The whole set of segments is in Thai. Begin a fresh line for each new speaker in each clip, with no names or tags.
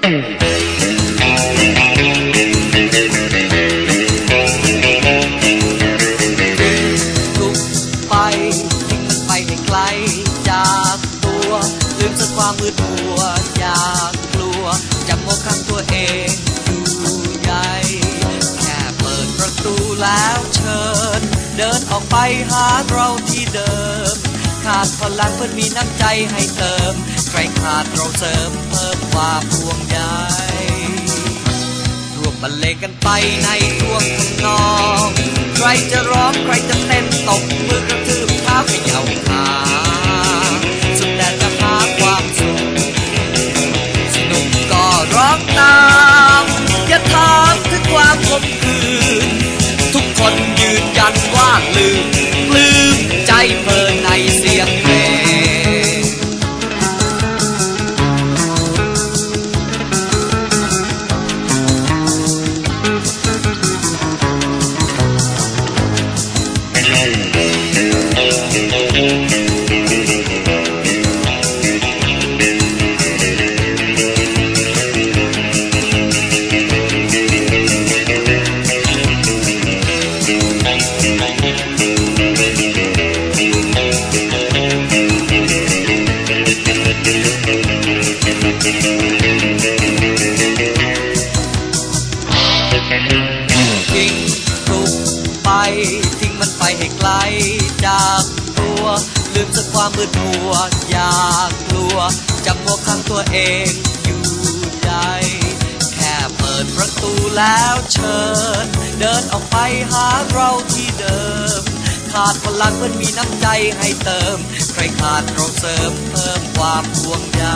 ทุกไปทิ้งมันไปให้ไกลจากตัวลืมสักความมืดมัวอยากกลัวจะโมฆะตัวเองอยู่ใหญ่แค่เปิดประตูแล้วเชิญเดินออกไปหาเราที่เดิมขาดพลังเพื่อนมีน้ำใจให้เติมใครขาดเราเสริมเพิ่มความห่วงใยร่วมบรรเลงกันไปในท่วงทำนองใครจะร้องใครจะเต้นตบมือกระทืบเท้าเขย่าขาสุดแต่จะหาความสุขสนุกก็ร้องตามอย่าถามถึงความขมขื่นทุกคนยืนยันว่าลืมใจเพลินในเสียงเพลงทิ้งทุกไปทิ้งมันไปให้ไกลจากตัวลืมสักความมืดมัวอยากกลัวจะโมฆะตัวเองอยู่ใหญ่แค่เปิดประตูแล้วเชิญเดินออกไปหาเราที่เดิมขาดพลังเพื่อนมีน้ำใจให้เติมใครขาดเราเสริมเพิ่มความห่วงใย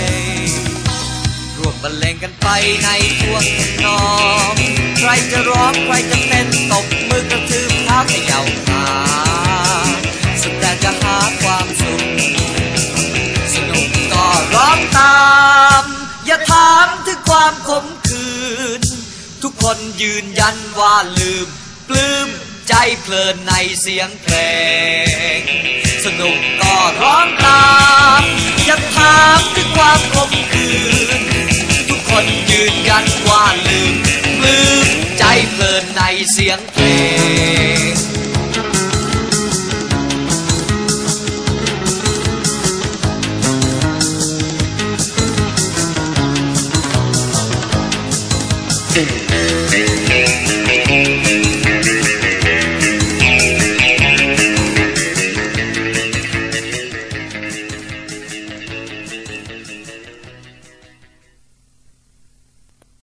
ร่วมบรรเลงกันไปในท่วงทำนองใครจะร้องใครจะเต้นตบมือกระทืบเท้าเขย่าขาสุดแต่จะหาความสุขสนุกก็ร้องตามอย่าถามถึงความขมขื่นทุกคนยืนยันว่าลืมปลื้มใจเพลินในเสียงเพลงสนุกก็ร้องตามอย่าถามถึงความขมขื่นทุกคนยืนยันว่าลืมใจเพลินในเสียงเพลง